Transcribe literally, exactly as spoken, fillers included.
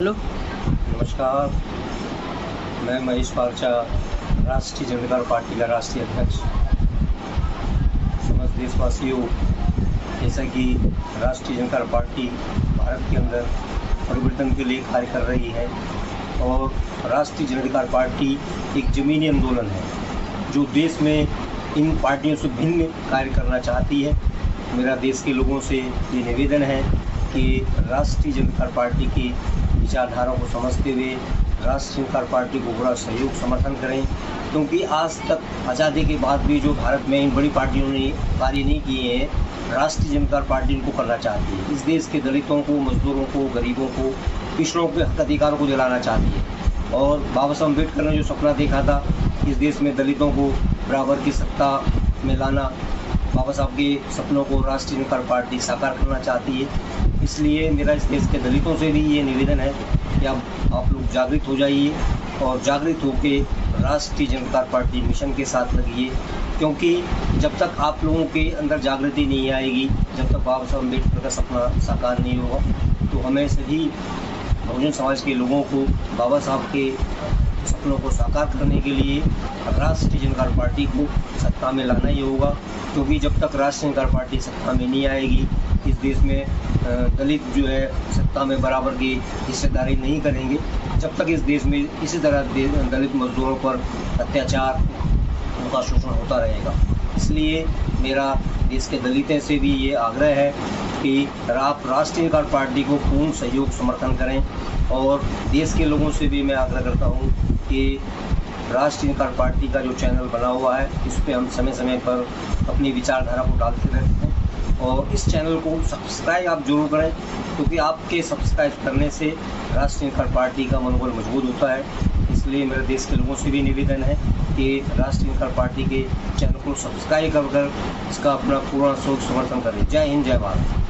Hello. नमस्कार, मैं महेश पारचा, राष्ट्रीय जनता पार्टी का राष्ट्रीय अध्यक्ष। समस्त देशवासियों, जैसा कि राष्ट्रीय जनता पार्टी भारत के अंदर परिवर्तन के लिए कार्य कर रही है और राष्ट्रीय जनता पार्टी एक ज़मीनी आंदोलन है जो देश में इन पार्टियों से भिन्न कार्य करना चाहती है। मेरा देश के लोगों से ये निवेदन है कि राष्ट्रीय जनता पार्टी की विचारधारा को समझते हुए राष्ट्रीय जनता पार्टी को पूरा सहयोग समर्थन करें, क्योंकि आज तक आज़ादी के बाद भी जो भारत में इन बड़ी पार्टियों ने कार्य नहीं किए हैं, राष्ट्रीय जनता पार्टी इनको करना चाहती है। इस देश के दलितों को, मजदूरों को, गरीबों को, पिछड़ों के हक अधिकारों को दिलाना चाहती है। और बाबा साहब अम्बेडकर ने जो सपना देखा था इस देश में दलितों को बराबर की सत्ता में लाना, बाबा साहब के सपनों को राष्ट्रीय जनता पार्टी साकार करना चाहती है। इसलिए मेरा इस देश के दलितों से भी ये निवेदन है कि अब आप लोग जागृत हो जाइए और जागृत होकर राष्ट्रीय जनता पार्टी मिशन के साथ लगिए, क्योंकि जब तक आप लोगों के अंदर जागृति नहीं आएगी, जब तक बाबा साहब अम्बेडकर का सपना साकार नहीं होगा, तो हमें सभी बहुजन समाज के लोगों को बाबा साहब के सपनों को साकार करने के लिए राष्ट्रीय जनता पार्टी को सत्ता में लाना ही होगा। क्योंकि जब तक राष्ट्रीय जनता पार्टी सत्ता में नहीं आएगी, इस देश में दलित जो है सत्ता में बराबर की हिस्सेदारी नहीं करेंगे, जब तक इस देश में इसी तरह दलित मजदूरों पर अत्याचार, उनका शोषण होता रहेगा। इसलिए मेरा देश के दलितों से भी ये आग्रह है कि आप राष्ट्रीय जनता पार्टी को पूर्ण सहयोग समर्थन करें। और देश के लोगों से भी मैं आग्रह करता हूँ कि राष्ट्रीय जनता पार्टी का जो चैनल बना हुआ है इस पर हम समय समय पर अपनी विचारधारा को डालते रहते हैं, और इस चैनल को सब्सक्राइब आप जरूर करें, क्योंकि आपके सब्सक्राइब करने से राष्ट्रीय जनता पार्टी का मनोबल मजबूत होता है। इसलिए मेरे देश के लोगों से भी निवेदन है कि राष्ट्रीय जनता पार्टी के चैनल को सब्सक्राइब कर कर इसका अपना पूर्ण सहयोग समर्थन करें। जय हिंद, जय भारत।